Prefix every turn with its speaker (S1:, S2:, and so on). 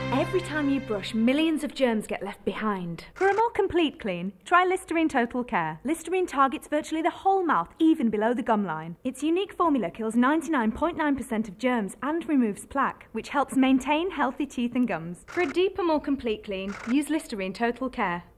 S1: Every time you brush, millions of germs get left behind.
S2: For a more complete clean, try Listerine Total Care. Listerine targets virtually the whole mouth, even below the gum line. Its unique formula kills 99.9% of germs and removes plaque, which helps maintain healthy teeth and gums.
S1: For a deeper, more complete clean, use Listerine Total Care.